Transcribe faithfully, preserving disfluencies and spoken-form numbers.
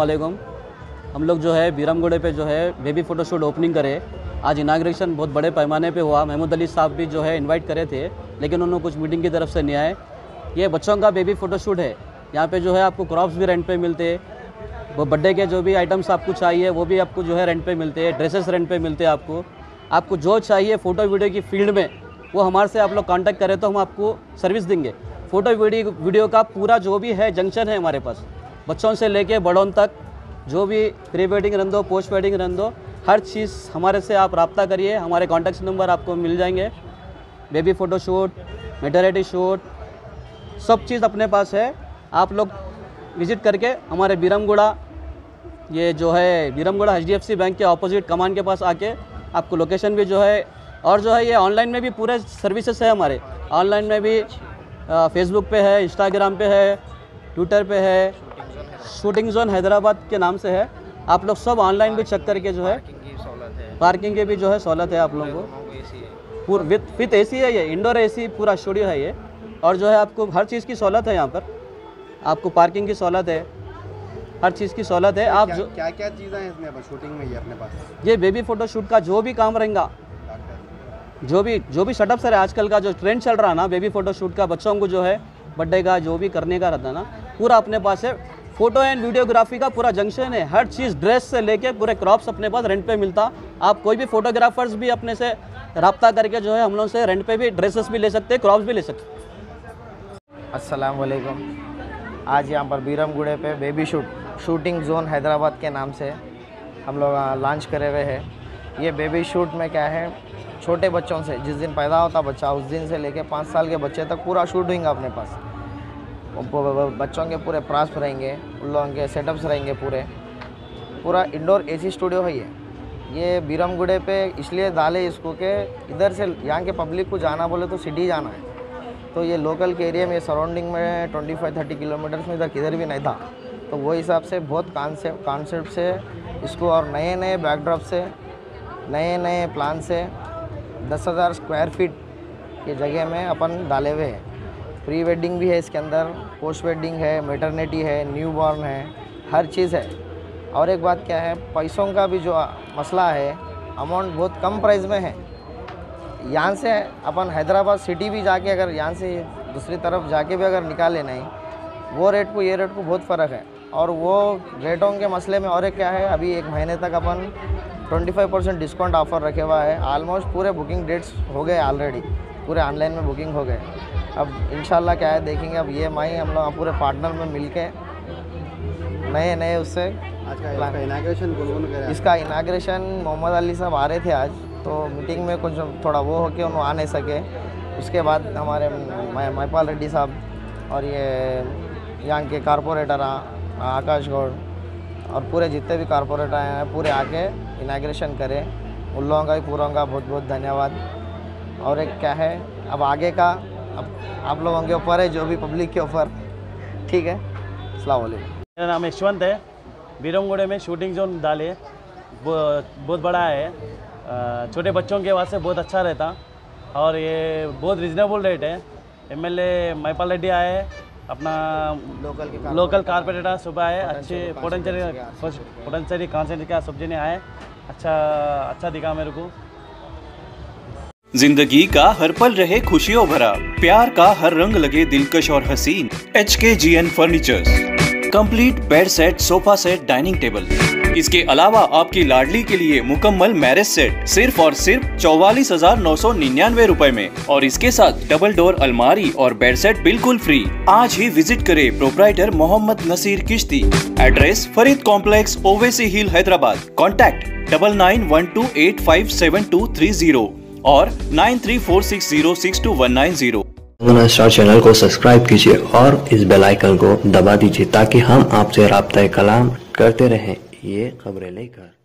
वालेकुम। हम लोग जो है बीरमगुड़े पे जो है बेबी फ़ोटोशूट ओपनिंग करे। आज इनाग्रेशन बहुत बड़े पैमाने पे हुआ। महमूद अली साहब भी जो है इनवाइट करे थे, लेकिन उन्होंने कुछ मीटिंग की तरफ से नहीं आए। ये बच्चों का बेबी फ़ोटोशूट है। यहाँ पे जो है आपको क्रॉप्स भी रेंट पे मिलते हैं, वो बर्थडे के जो भी आइटम्स आपको चाहिए वो भी आपको जो है रेंट पे मिलते हैं, ड्रेसेस रेंट पे मिलते हैं। आपको आपको जो चाहिए फ़ोटो वीडियो की फील्ड में वो हमारे से आप लोग कांटेक्ट करें तो हम आपको सर्विस देंगे। फ़ोटो वीडियो वीडियो का पूरा जो भी है जंक्शन है हमारे पास, बच्चों से लेके बड़ों तक, जो भी प्री वेडिंग रन दो, पोस्ट वेडिंग रन दो, हर चीज़ हमारे से आप रब्ता करिए। हमारे कॉन्टैक्ट नंबर आपको मिल जाएंगे। बेबी फ़ोटोशूट, मैटरनिटी शूट, सब चीज़ अपने पास है। आप लोग विज़िट करके हमारे बीरमगुड़ा, ये जो है Beeramguda H D F C bank के ऑपोजिट कमान के पास आके आपको लोकेशन भी जो है, और जो है ये ऑनलाइन में भी पूरे सर्विसेज है हमारे। ऑनलाइन में भी फेसबुक पे है, इंस्टाग्राम पे है, ट्विटर पे है, शूटिंग जोन हैदराबाद के नाम से है। आप लोग सब ऑनलाइन भी चेक करके जो है, पार्किंग की भी जो है सहूलत है आप लोगों को। पूरा विथ विथ ए सी है, ये इंडोर ए सी पूरा स्टूडियो है ये। और जो है आपको हर चीज़ की सहूलत है यहाँ पर। आपको पार्किंग की सहूलत है, हर चीज़ की सहूलत है। आप जो क्या क्या चीज़ें हैं इसमें शूटिंग में ये अपने पास? ये बेबी फ़ोटो शूट का जो भी काम रहेगा, जो भी जो भी सेटअप सर है, आजकल का जो ट्रेंड चल रहा है ना बेबी फ़ोटो शूट का, बच्चों को जो है बर्थडे का जो भी करने का रहता है ना, पूरा अपने पास है। फ़ोटो एंड वीडियोग्राफी का पूरा जंक्शन है। हर चीज़ ड्रेस से लेके पूरे क्रॉप्स अपने पास रेंट पे मिलता। आप कोई भी फोटोग्राफर्स भी अपने से रब्ता करके जो है हम लोग से रेंट पे भी ड्रेसेस भी ले सकते हैं, क्रॉप्स भी ले सकते हैं। अस्सलाम वालेकुम। आज यहाँ पर बीरमगुड़े पे baby shoot shooting zone Hyderabad के नाम से हम लोग लॉन्च करे हुए हैं। ये बेबी शूट में क्या है, छोटे बच्चों से, जिस दिन पैदा होता बच्चा उस दिन से लेके पाँच साल के बच्चे तक पूरा शूट होगा अपने पास। बच्चों के पूरे प्रास्प रहेंगे, उन लोगों के सेटअप्स रहेंगे, पूरे पूरा इंडोर एसी स्टूडियो है ये। ये बीरमगुड़े पे इसलिए डाले इसको कि इधर से यहाँ के पब्लिक को जाना बोले तो सिटी जाना है, तो ये लोकल के एरिया में सराउंडिंग में ट्वेंटी फाइव थर्टी किलोमीटर्स में इधर किधर भी नहीं था, तो वो हिसाब से बहुत कॉन्सेप्ट कॉन्सेप्ट से इसको और नए नए बैकड्रॉप से, नए नए प्लान से दस हज़ार स्क्वायर फीट के जगह में अपन डाले हुए हैं। प्री वेडिंग भी है इसके अंदर, पोस्ट वेडिंग है, मैटरनिटी है, न्यू बॉर्न है, हर चीज़ है। और एक बात क्या है, पैसों का भी जो मसला है, अमाउंट बहुत कम प्राइस में है। यहाँ से अपन हैदराबाद सिटी भी जाके अगर यहाँ से दूसरी तरफ जाके भी अगर निकाले नहीं, वो रेट को ये रेट को बहुत फ़र्क है। और वो रेटों के मसले में और एक क्या है, अभी एक महीने तक अपन पच्चीस परसेंट डिस्काउंट ऑफ़र रखे हुआ है। आलमोस्ट पूरे बुकिंग डेट्स हो गए ऑलरेडी, पूरे ऑनलाइन में बुकिंग हो गए। अब इंशाल्लाह क्या है देखेंगे, अब ये माही हम लोग पूरे पार्टनर में मिलके नए नए उससे इसका इनाग्रेशन इसका इनाग्रेशन मोहम्मद अली साहब आ रहे थे आज, तो मीटिंग में कुछ थोड़ा वो हो के उन्होंने आ नहीं सके। उसके बाद हमारे महिपाल रेड्डी साहब और ये यहाँ के कारपोरेटर आकाश गौड़ और पूरे जितने भी कारपोरेटर हैं पूरे आके इनाग्रेशन करें। उन लोगों का भी पूरा का बहुत बहुत धन्यवाद। और एक क्या है, अब आगे का अब आप लोगों के ऊपर है, जो भी पब्लिक के ऊपर। ठीक है, अस्सलाम वालेकुम। मेरा नाम यशवंत है। बीरमगुड़े में शूटिंग जोन डाले, वो बहुत बड़ा है, छोटे बच्चों के वास्ते बहुत अच्छा रहता और ये बहुत रिजनेबल रेट है। एमएलए महिपाल रेड्डी आए, अपना लोकल के लोकल कारपोरेटर सुबह आए, अच्छे पोटेंशियल पोटेंशियल कॉन्सेंट का सब्जी ने आए, अच्छा अच्छा दिखा मेरे को। जिंदगी का हर पल रहे खुशियों भरा, प्यार का हर रंग लगे दिलकश और हसीन। H K G N furnitures, complete bed set, sofa set, dining table. इसके अलावा आपकी लाडली के लिए मुकम्मल मैरिज सेट सिर्फ और सिर्फ चौवालीस हजार नौ सौ निन्यानवे रूपए में, और इसके साथ डबल डोर अलमारी और बेड सेट बिल्कुल फ्री। आज ही विजिट करें proprietor Mohammed Naseer Kishti. Address Farid complex, Owaisi hill, Hyderabad. Contact double nine one two eight five seven two three zero और nine three four six zero six two one nine zero. Star channel को subscribe कीजिए और इस बेल आइकन को दबा दीजिए ताकि हम आपसे राब्ता कलाम करते रहें, ये खबरें लेकर।